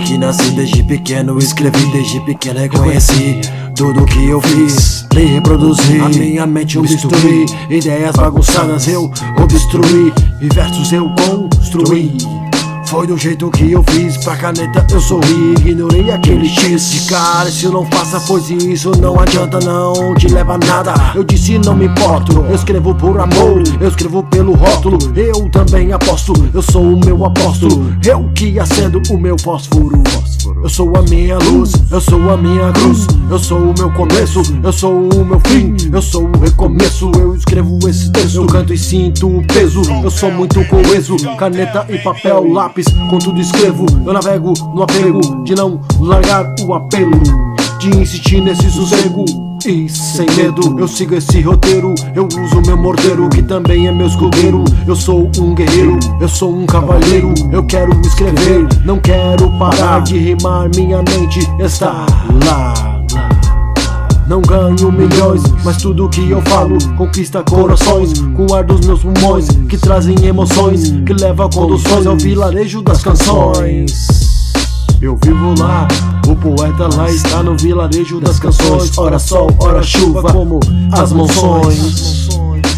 que nasci desde pequeno, escrevi desde pequeno, reconheci tudo que eu fiz, me reproduzi, a minha mente eu destruí, ideias bagunçadas eu obstruí, e versos eu construí. Foi do jeito que eu fiz, pra caneta eu sorri, ignorei aquele X de cara. Se eu não faça, pois isso não adianta, não te leva a nada. Eu disse não me importo, eu escrevo por amor, eu escrevo pelo rótulo. Eu também aposto, eu sou o meu apóstolo, eu que acendo o meu fósforo. Eu sou a minha luz, eu sou a minha cruz, eu sou o meu começo, eu sou o meu fim, eu sou o recomeço. Eu escrevo esse texto, eu canto e sinto o peso. Eu sou muito coeso, caneta e papel, lápis, com tudo escrevo. Eu navego no apego de não largar o apelo, de insistir nesse sossego e sem medo. Eu sigo esse roteiro, eu uso meu morteiro, que também é meu escudeiro. Eu sou um guerreiro, eu sou um cavalheiro. Eu quero escrever, não quero parar de rimar. Minha mente está lá. Não ganho milhões, mas tudo que eu falo conquista corações, com o ar dos meus pulmões, que trazem emoções, que leva conduções ao vilarejo das canções. Eu vivo lá, o poeta lá está no vilarejo das canções. Ora sol, ora chuva, como as monções.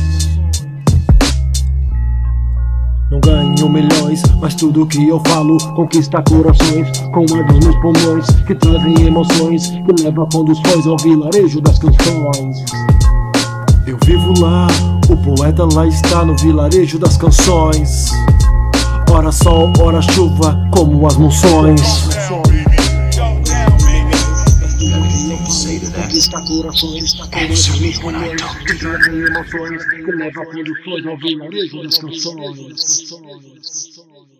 Não ganho milhões, mas tudo que eu falo conquista corações, com o ar dos meus pulmões, que trazem emoções, que leva conduções ao vilarejo das canções. Eu vivo lá, o poeta lá está no vilarejo das canções. Ora sol, ora chuva, como as monções. Conquista corações, com que trazem emoções, que leva conduções ao vilarejo das canções.